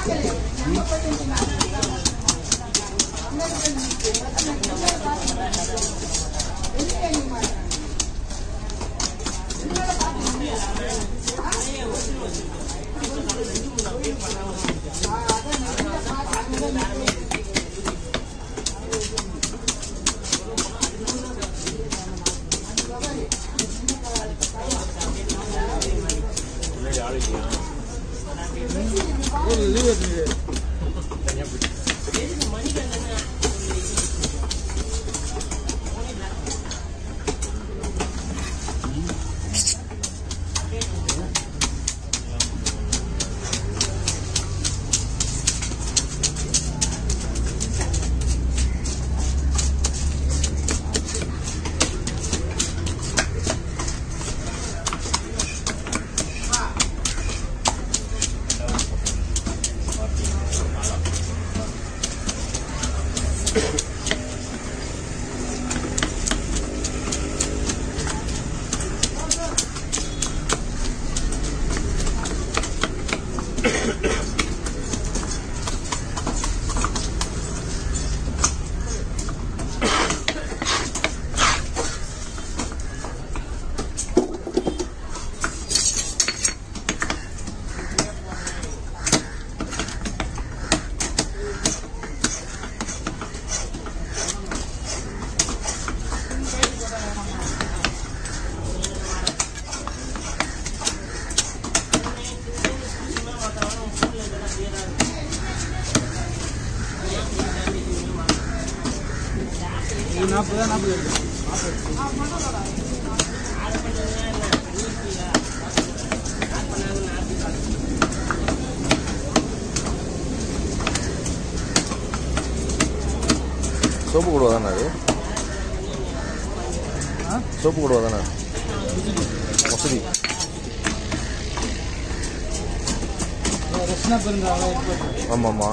Soap கூடுவதானே அது? Soap கூடுவதானே மசூதி? ஆமாம்மா.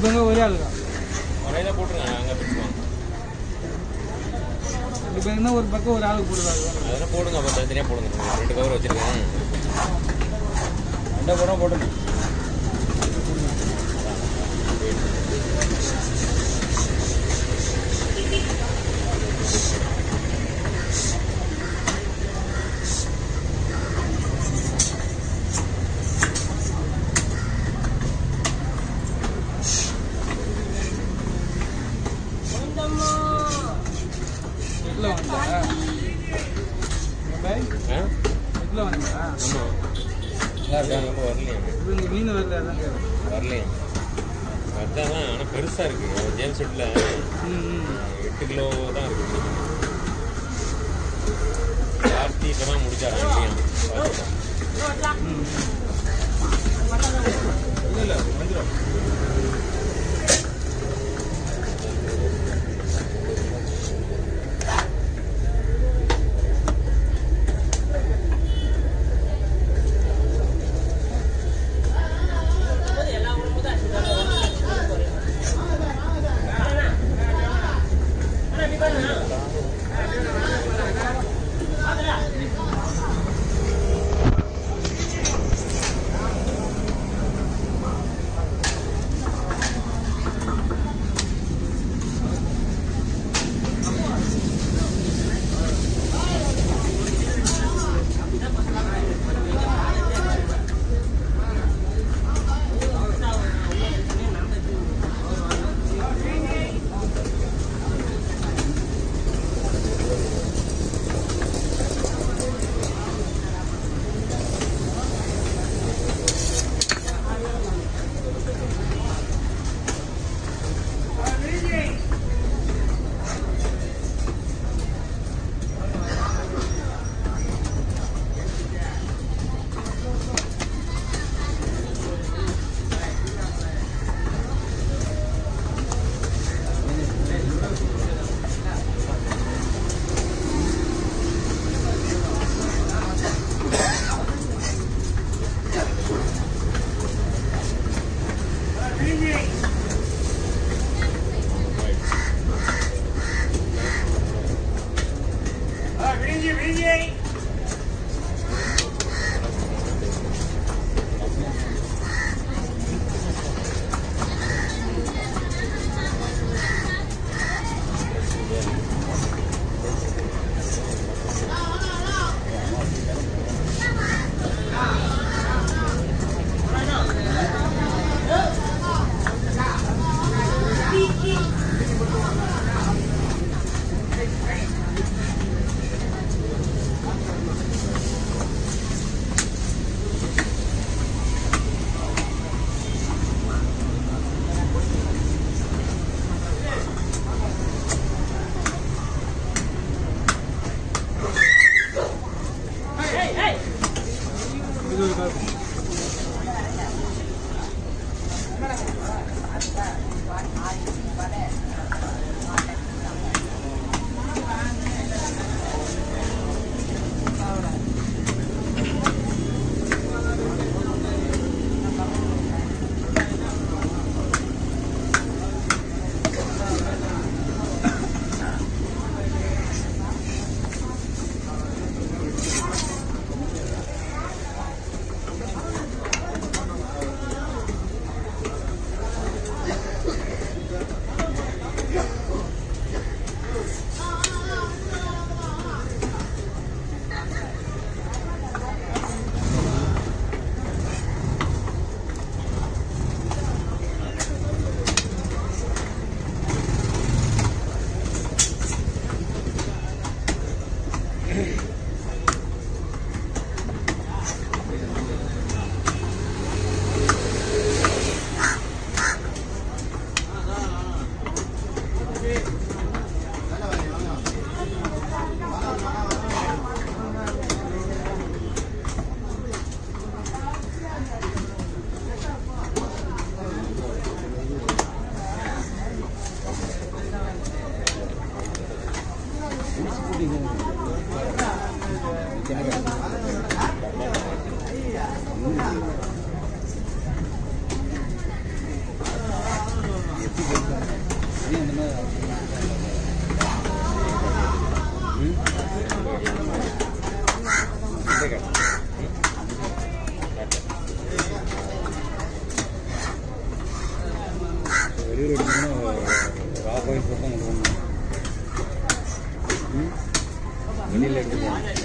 பேருங்க ஒரே ஆளுங்க ஒரே தான் போட்டுருங்க அங்கே பிடிச்சுவாங்க 2 பேருன்னா ஒரு பக்கம் ஒரு ஆளுக்கு போடுவாங்க அதெல்லாம் போடுங்க அப்போ தனித்தனியாக போடுங்க 2 கவர் வச்சுருக்கேன் 2 கவரும் போடுங்க மீன் வரலையா வரலையா ஆனால் பெருசாக இருக்குது ஜேம்ஸ் வீட்டில் 8 கிலோ தான் இருக்குது கார்த்தி இப்போ தான் முடிச்சாரா இல்லை வந்துடும் வெளியூர் எடுக்கணும் ரா பாயிண்ட் பக்கம் கொண்டு போகணும் வெளியில் எடுத்து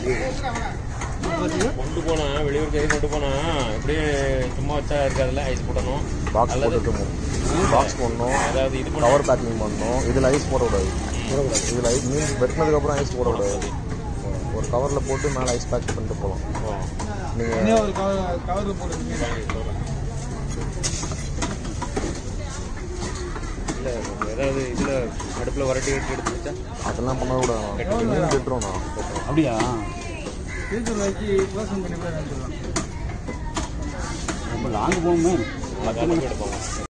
கொண்டு போனா வெளியூர் கை கொண்டு போனா இப்படியே சும்மா வச்சா இருக்காதுல்ல ஐஸ் போடணும். பாக்ஸ் போட்டுட்டு பாக்ஸ் போடணும், அதாவது இது கவர் பேக்கிங் பண்ணணும். இதில் ஐஸ் போடக்கூடாது. இதில் ஐஸ் மீன் வெட்டினதுக்கப்புறம் ஐஸ் போடக்கூடாது. ஒரு கவரில் போட்டு மேலே ஐஸ் பேக் பண்ணிட்டு போகலாம். நீங்கள் ஒரு கவரில் போட்டு இல்லை ஏதாவது இதில் அடுப்பில் வரட்டி எடுத்து வச்சா அதெல்லாம் பண்ணக்கூடாது. மீன் கட்டுறோம் நான் அப்படியா ஃபியூச்சர் வச்சு க்ளோசன் பண்ணி போய் ரொம்ப லாங் போகணுமே எடுப்பாங்க.